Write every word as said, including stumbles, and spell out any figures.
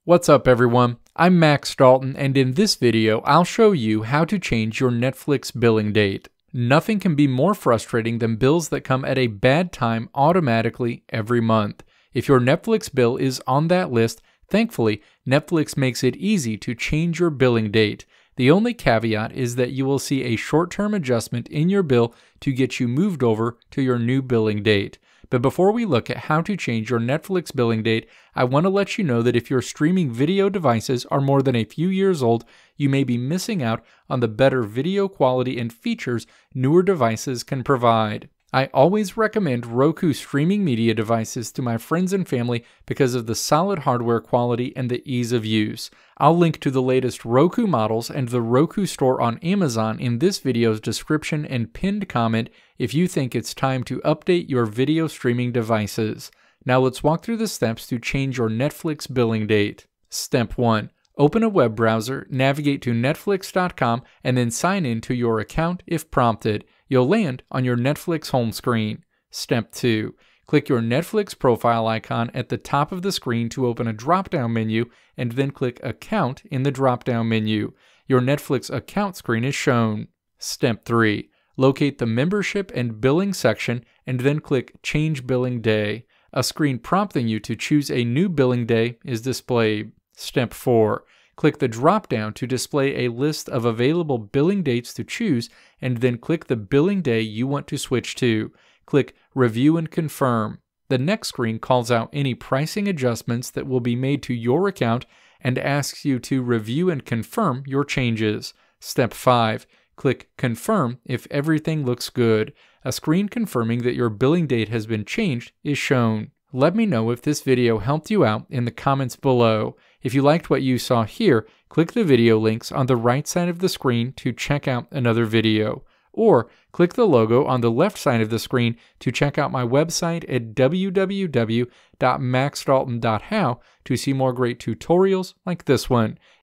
What's up everyone, I'm Max Dalton, and in this video I'll show you how to change your Netflix billing date. Nothing can be more frustrating than bills that come at a bad time automatically every month. If your Netflix bill is on that list, thankfully Netflix makes it easy to change your billing date. The only caveat is that you will see a short-term adjustment in your bill to get you moved over to your new billing date. But before we look at how to change your Netflix billing date, I want to let you know that if your streaming video devices are more than a few years old, you may be missing out on the better video quality and features newer devices can provide. I always recommend Roku streaming media devices to my friends and family because of the solid hardware quality and the ease of use. I'll link to the latest Roku models and the Roku store on Amazon in this video's description and pinned comment if you think it's time to update your video streaming devices. Now let's walk through the steps to change your Netflix billing date. Step one. Open a web browser, navigate to netflix dot com, and then sign in to your account if prompted. You'll land on your Netflix home screen. Step two. Click your Netflix profile icon at the top of the screen to open a drop-down menu, and then click Account in the drop-down menu. Your Netflix account screen is shown. Step three. Locate the Membership and Billing section, and then click Change Billing Day. A screen prompting you to choose a new billing day is displayed. Step four. Click the drop-down to display a list of available billing dates to choose, and then click the billing day you want to switch to. Click Review and Confirm. The next screen calls out any pricing adjustments that will be made to your account and asks you to review and confirm your changes. Step five. Click Confirm if everything looks good. A screen confirming that your billing date has been changed is shown. Let me know if this video helped you out in the comments below. If you liked what you saw here, click the video links on the right side of the screen to check out another video. Or click the logo on the left side of the screen to check out my website at w w w dot max dalton dot how to see more great tutorials like this one.